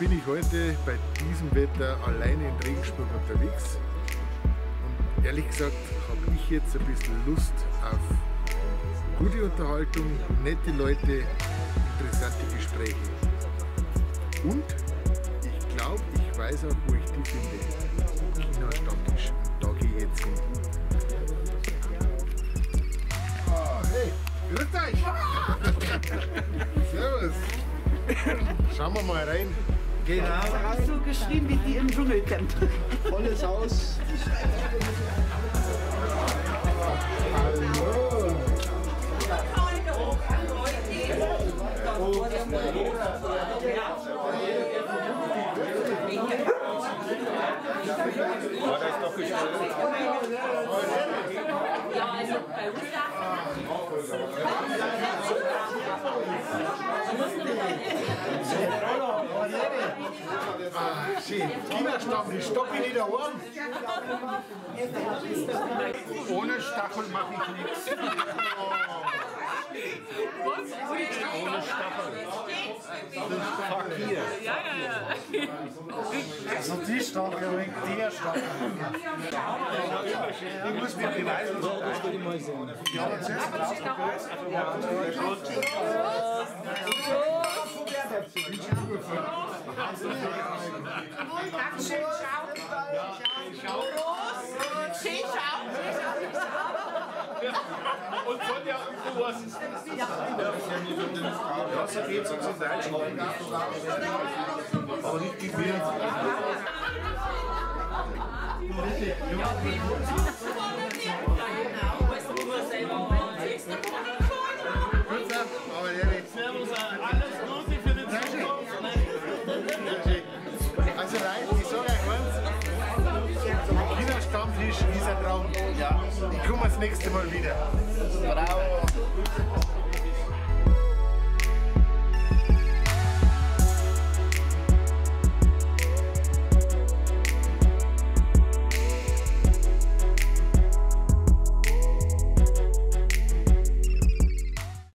bin ich heute bei diesem Wetter alleine in Regensburg unterwegs. Und ehrlich gesagt habe ich jetzt ein bisschen Lust auf gute Unterhaltung, nette Leute, interessante Gespräche. Und ich glaube, ich weiß auch, wo ich die finde. China-Stammtisch. Und da gehe ich jetzt hin. Oh, hey, grüßt euch! Servus! Schauen wir mal rein. Genau. So geschrieben wie die im Dschungelcamp. Volles Haus. Hallo! War das doch gestellt? Ja, also bei uns Schön. China-Stammtisch, stopp ich nicht daheim. Ohne Stachel mache ich nichts. Ohne Stachel. Das ist Fakir. ja. Also die Stachel, der Stachel. Ich muss mir beweisen, dass ich immer sehen. Und von der Wurst. Ja, so geht's uns in Deutschland. Aber nicht wie wir. Servus, alles Gute für die Zukunft. Also Leute, ich sage euch eins, China-Stammtisch ist ein Traum. Ja. Ich komme das nächste Mal wieder. Bravo.